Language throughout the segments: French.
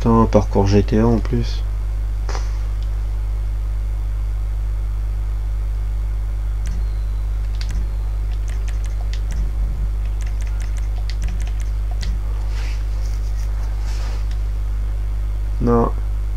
Putain, un parcours GTA en plus. Non.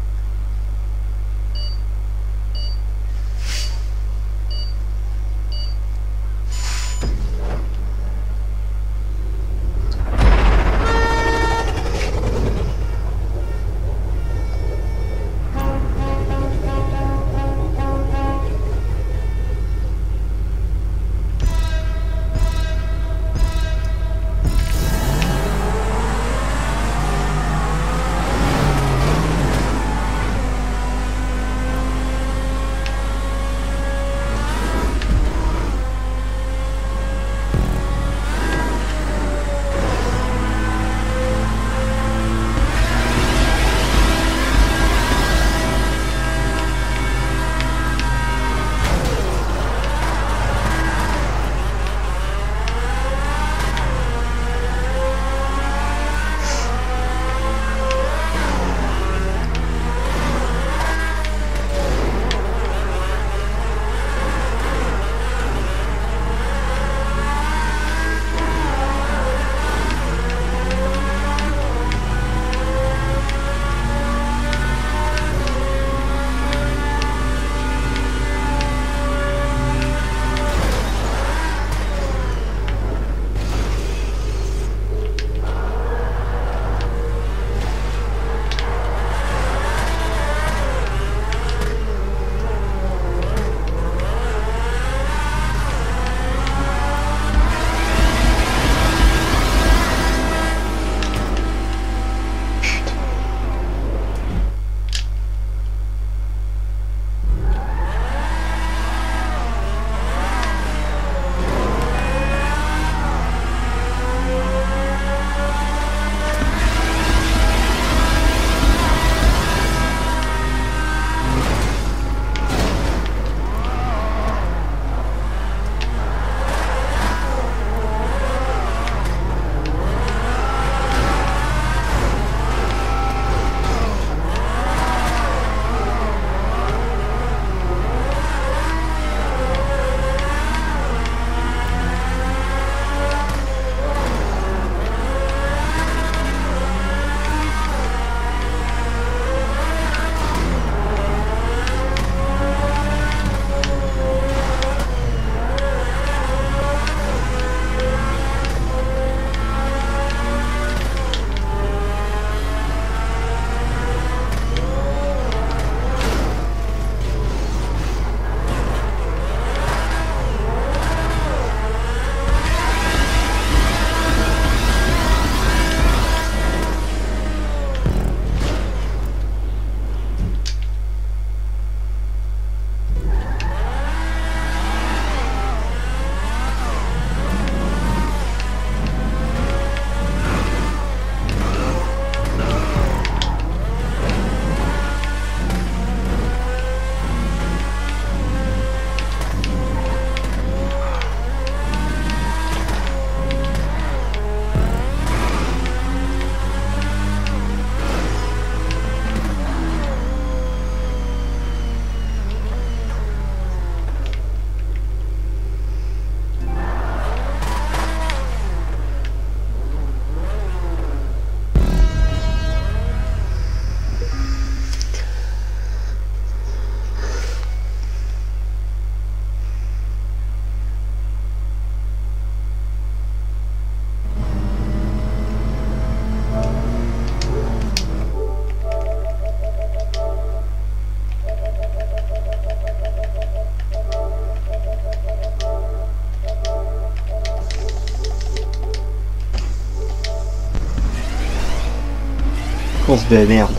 Course de merde.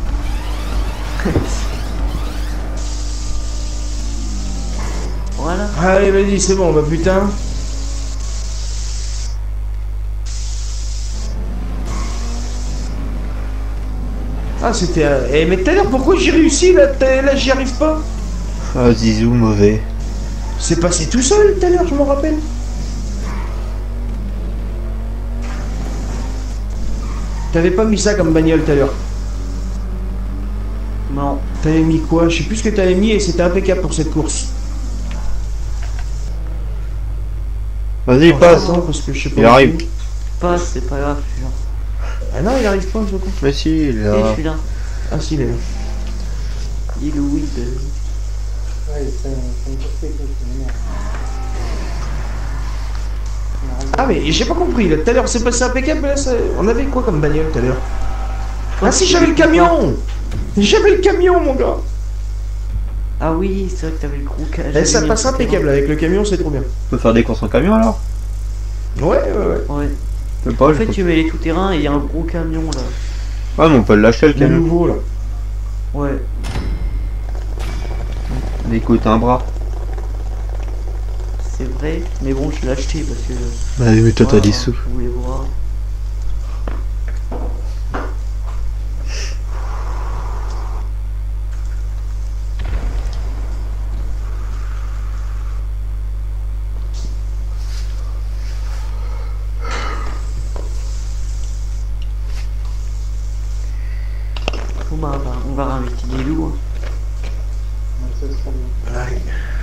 Voilà. Allez, vas-y, c'est bon, bah putain. Ah, c'était... Eh, mais tout à l'heure, pourquoi j'ai réussi, là, là j'y arrive pas? Ah, Zizou, mauvais. C'est passé tout seul, tout à l'heure, je m'en rappelle. T'avais pas mis ça comme bagnole, tout à l'heure. Non. T'avais mis quoi? Je sais plus ce que t'avais mis et c'était impeccable pour cette course. Vas-y, Oh, passe. j'attends parce que je sais pas. Il arrive. Passe, c'est pas grave, je suis là. Ah non, il arrive pas, je crois. Mais si, il est Et je là. suis là. Ah si, il est là. Il est weed. Ah mais j'ai pas compris, là, tout à l'heure c'est passé impeccable, mais là, on avait quoi comme bagnole tout à l'heure? Ah si, j'avais le camion! J'avais le camion, mon gars! Ah oui, c'est vrai que t'avais le gros cage. Eh, ça passe impeccable, avec le camion c'est trop bien. On peut faire des courses en camion alors? Ouais. Ouais. Je peux pas, En je fait, peux- tu mets les tout-terrain et il y a un gros camion là. Ouais, mais on peut l'acheter le Le camion. nouveau là. Ouais. Il coûte un bras. C'est vrai, mais bon, je l'ai acheté parce que. Bah, mais toi, t'as voilà, des sous. Je voulais voir. Bon, bah, on va réinviter des loups. Ouais.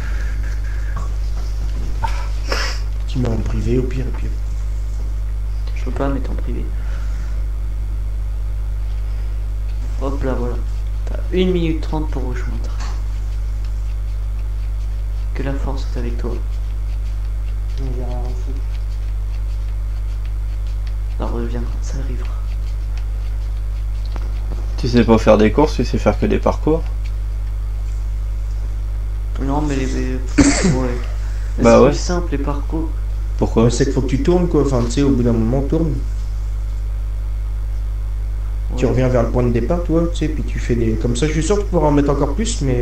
Tu mets en privé au pire et puis. Je peux pas mettre en privé. Hop là, voilà. T'as 1 minute 30 pour rejoindre. Que la force est avec toi. Ça revient, ça arrivera. Tu sais pas faire des courses, tu sais faire que des parcours. Non, mais les. Ouais. Mais Bah c'est ouais. plus simple les parcours. Pourquoi? Ouais, c'est qu'il faut que tu tournes quoi, enfin tu sais, au bout d'un moment tourne. Tu Ouais. reviens vers le point de départ, toi, tu sais, puis tu fais des. Comme ça, je suis sûr que tu pourras en mettre encore plus, mais.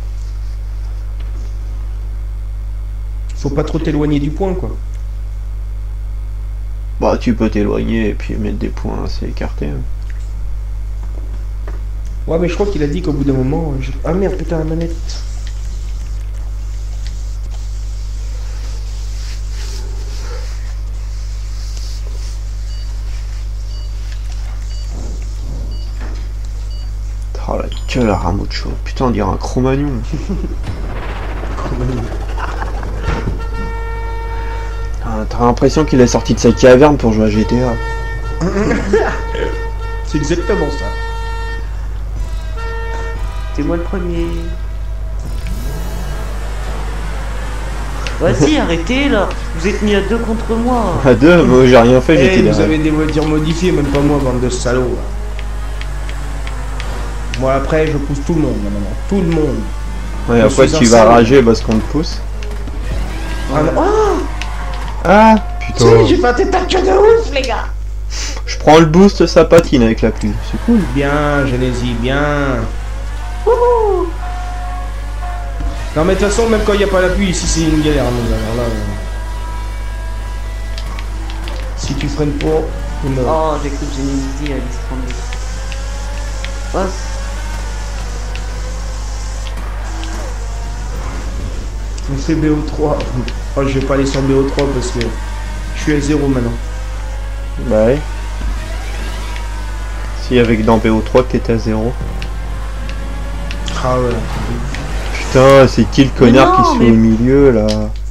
Faut pas trop t'éloigner du point, quoi. Bah, tu peux t'éloigner et puis mettre des points assez écartés. Hein. Ouais, mais je crois qu'il a dit qu'au bout d'un moment. Ah merde, putain, la manette. Oh la gueule à Ramucho. Putain, on dirait un Cro-Magnon. Ah, t'as l'impression qu'il est sorti de sa caverne pour jouer à GTA. C'est exactement ça. C'est moi le premier. Vas-y, arrêtez là. Vous êtes mis à 2 contre moi. À deux, moi j'ai rien fait, Eh, j'étais vous là. avez des voitures modifiées, même pas moi, bande de salauds. Là. Moi, après, je pousse tout le monde, maintenant. Tout le monde. Ouais, je après suis tu un vas salaud. rager parce qu'on te pousse. Ah, non. Oh, Ah, si, putain. j'ai fait un tête de ouf, les gars. Je prends le boost, ça patine avec la pluie. C'est cool. Bien, Genésie, bien. Non, mais de toute façon, même quand il n'y a pas la pluie, ici, c'est une galère. Nous, alors là, si tu freines pas, tu meurs. Oh, j'ai cru que Genesis allait se prendre. Passe. On fait BO3. Oh, je vais pas aller sur BO3 parce que je suis à 0 maintenant. Bah ouais. Si avec dans BO3 que t'étais à 0. Ah ouais. Putain, c'est qui le connard non, qui se mais- fait au milieu là?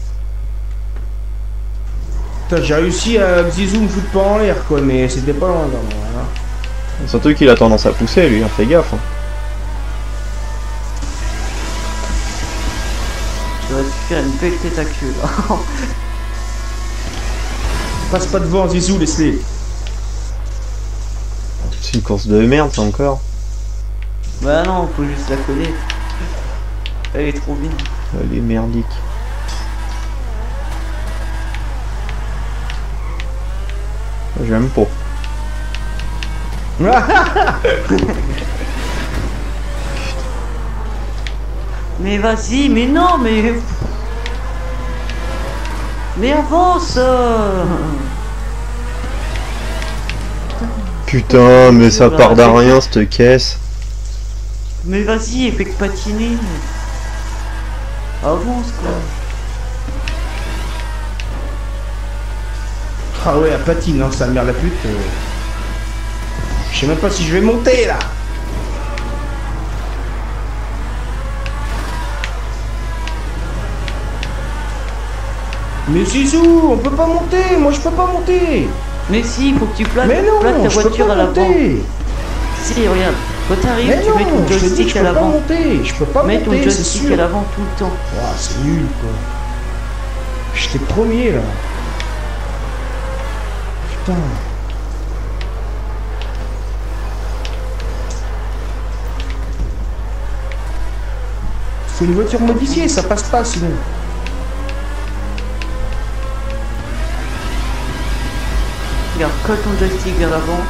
Putain, j'ai réussi à Zizou me foutre pas en l'air quoi, mais c'était pas loin. Voilà. Surtout qu'il a tendance à pousser lui, hein, fais gaffe. Hein. Tu vas te faire une belle tête à queue là. Passe pas devant Zizou, laisse-les. C'est une course de merde ça encore. Bah non, faut juste la coller. Elle est trop bien. Elle est merdique. J'aime pas. Mais vas-y, mais non, mais. Mais avance. Putain, mais ça part d'un rien cette caisse. Mais vas-y, fais que patiner. Avance quoi. Ah ouais, elle patine, hein, sa mère la pute. Je sais même pas si je vais monter là. Mais Zizou, on peut pas monter. Moi, je peux pas monter. Mais si, il faut que tu plaques, Mais non, plaques ta je peux voiture pas à l'avant. monter. Si, regarde, quand t'arrives, Mais tu non, mets ton je te dis, joystick je à peux pas l'avant. monter. Je peux pas Mets ton monter, c'est joystick sûr. à l'avant tout le temps. Ouah, c'est nul, quoi. J'étais premier, là. Putain. Faut une voiture modifiée, ça passe pas, sinon. Regarde, colle ton joystick vers l'avant.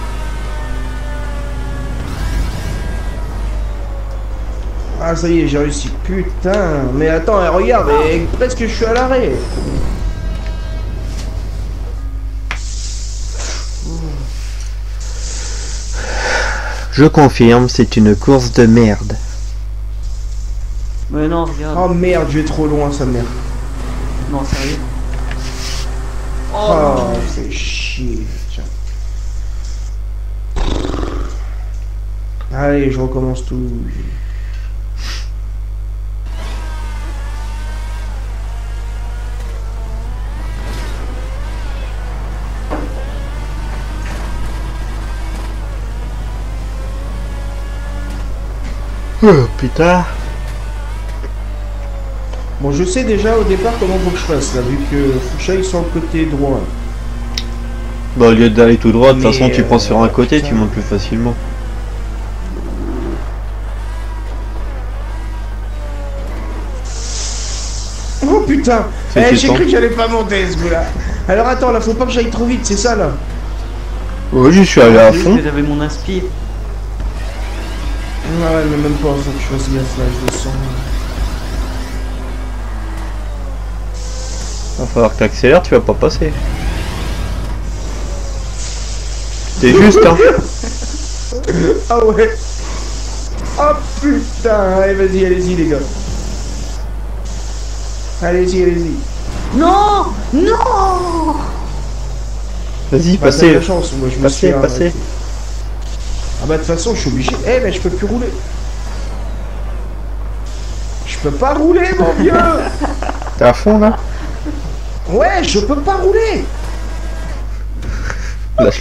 Ah, ça y est, j'ai réussi. Putain. Mais attends, regarde, presque je suis à l'arrêt. Je confirme, c'est une course de merde. Mais non, regarde. Oh merde, je vais trop loin, sa mère. Non, sérieux. Oh, c'est chier. Tiens. Allez, je recommence tout. Oh putain. Bon, je sais déjà au départ comment faut que je fasse, là, vu que faut que j'aille sur le côté droit. Bah au lieu d'aller tout droit, de toute Mais, façon tu prends sur un côté, putain. tu montes plus facilement. Oh putain. C'est J'ai temps. cru que j'allais pas monter ce coup-là. Alors attends, là, faut pas que j'aille trop vite, c'est ça, là. Oui, je suis allé à Juste fond. que j'avais mon aspi. Ah ouais, mais même pas, faut que je fasse gaffe, là, je le sens. Va falloir que t'accélères, tu vas pas passer. C'est juste, hein. Ah ouais. Oh putain. Allez, vas-y, allez-y, les gars. Allez-y, allez-y. Non, non. Vas-y, Bah, t'as de passez. la chance, moi, je me Passez, suis arrêté. passez. Ah bah de toute façon, je suis obligé. Eh, mais je peux plus rouler. Je peux pas rouler, mon vieux. T'es à fond là? Ouais, je peux pas rouler. Lâche.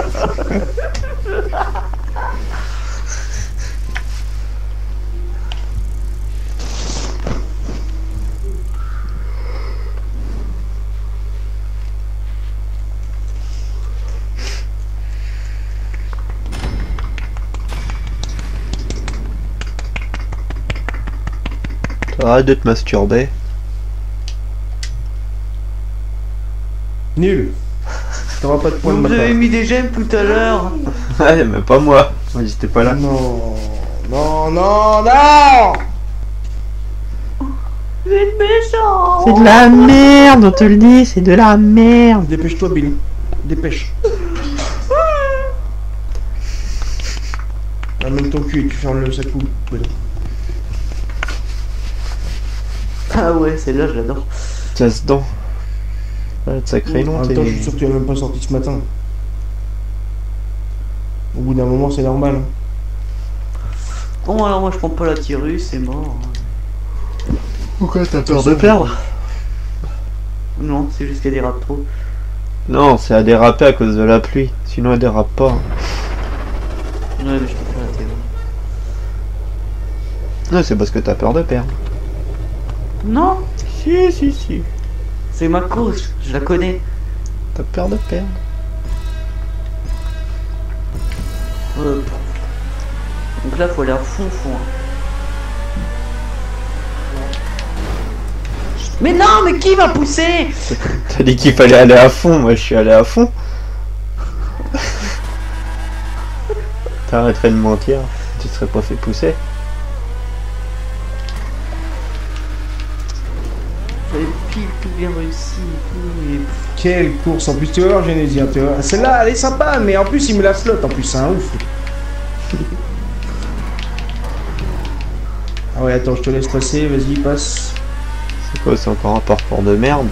Arrête de te masturber. Nul. T'auras pas de point de Vous ma avez part. mis des j'aime tout à l'heure. Ouais, mais pas moi. Moi j'étais pas là. Non, non, non, non. Vous êtes méchant. C'est de la merde, on te le dit, c'est de la merde. Dépêche-toi, Bill. Dépêche. Amène ton cul et tu fermes le sac ou. Ah ouais, celle-là, je l'adore. Casse-dents. Ouais, sacré nom, Attends, je suis sûr que tu n'as même pas sorti ce matin. Au bout d'un moment, c'est normal. Hein. Bon, alors moi, je prends pas la Tyrus, c'est mort. Pourquoi t'as peur de perdre? Non, c'est juste qu'elle dérape trop. Non, c'est à déraper à cause de la pluie. Sinon elle dérape pas. Ouais, mais je prends pas la Tyrus. Non, c'est parce que t'as peur de perdre. Non, Si. c'est ma course, je la connais. T'as peur de perdre. Donc là, faut aller à fond. Hein. Mais non, mais qui va pousser? T'as dit qu'il fallait aller à fond, moi je suis allé à fond. T'arrêterais de mentir, tu te serais pas fait pousser. J'avais pile tout bien réussi et tout. Et... Quelle course en plus, tu vas voir, Genesis, tu vois. Celle-là, elle est sympa, mais en plus, il me la flotte, en plus, c'est un ouf. Ah ouais, attends, je te laisse passer, vas-y, passe. C'est quoi, c'est encore un parcours de merde?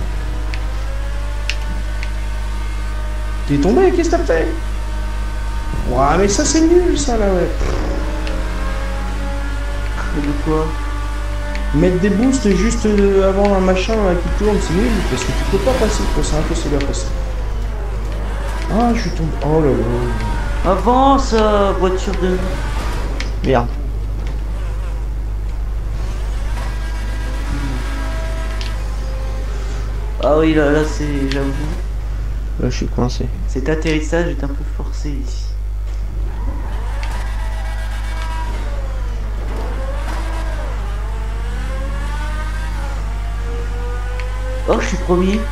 T'es tombé, qu'est-ce que t'as fait? Ouah, mais ça, c'est nul, ça, là, ouais. De quoi? Mettre des boosts juste avant un machin qui tourne, c'est nul, parce que tu peux pas passer, quoi, c'est impossible à passer. Ah, je suis tombé. Oh là là. Avance, voiture de... Merde. Ah oui, là c'est... J'avoue. Là, je suis coincé. Cet atterrissage est un peu forcé ici. Oh, je suis premier.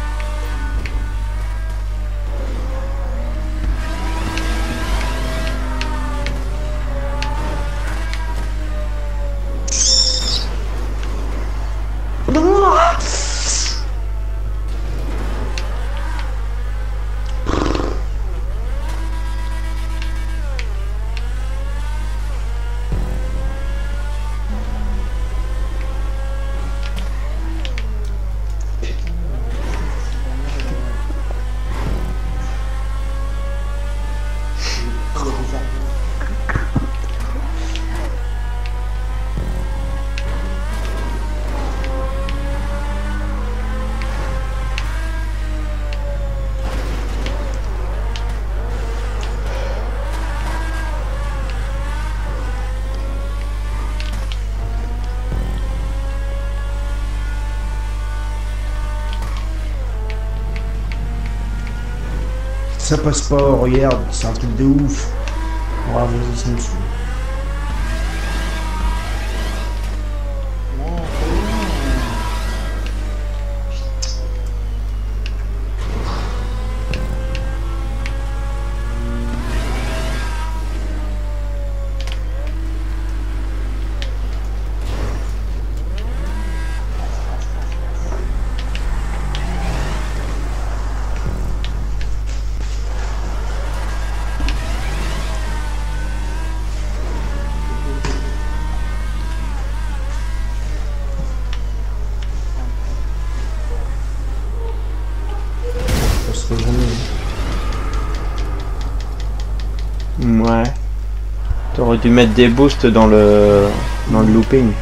Ça passe pas, regarde, c'est un truc de ouf. Oh, vas-y, ça me saoule. Ouais. T'aurais dû mettre des boosts dans le looping.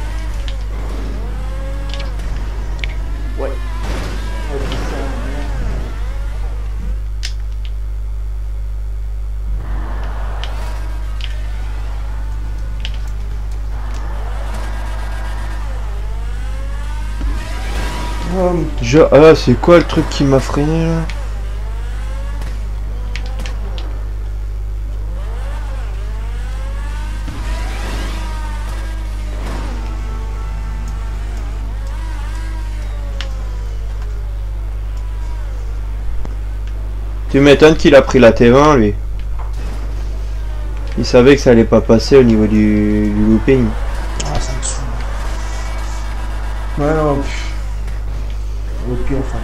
Ouais. Ah, c'est quoi le truc qui m'a freiné là? Tu m'étonnes qu'il a pris la T20 lui. Il savait que ça allait pas passer au niveau du looping. Ah, ça me saoule. Ouais, non, au pire, enfin,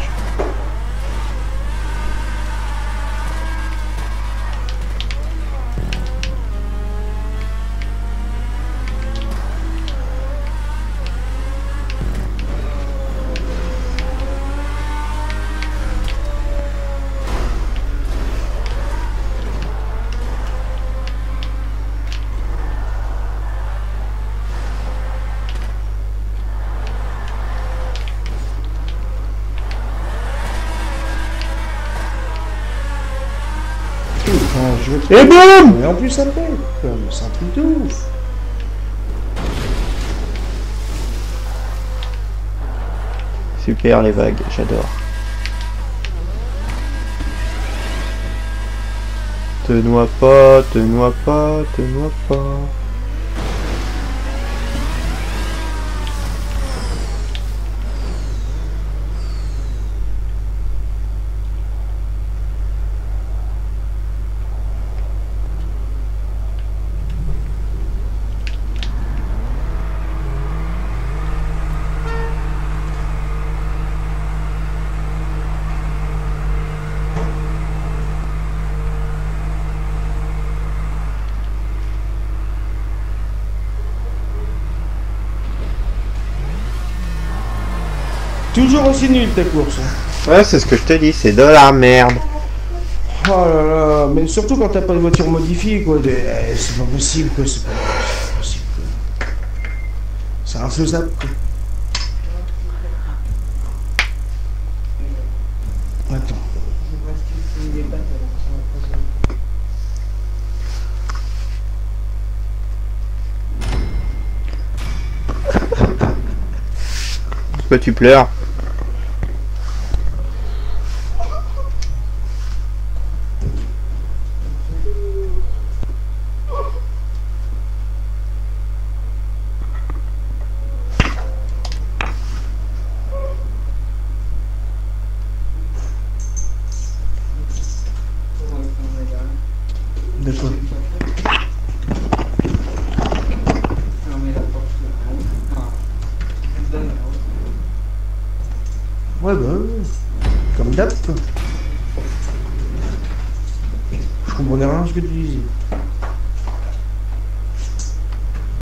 Et boum! Et en plus ça pète, c'est un truc de ouf. Super les vagues, j'adore. Te noie pas, te noie pas, te noie pas. Toujours aussi nul ta course. Hein. Ouais, c'est ce que je te dis, c'est de la merde. Oh là là, mais surtout quand t'as pas de voiture modifiée, quoi. C'est pas possible, quoi. C'est pas possible, quoi. C'est infaisable, quoi. Attends. Pourquoi tu pleures? De quoi? Ouais, bah, comme d'hab, quoi. Je comprenais rien à ce que tu disais.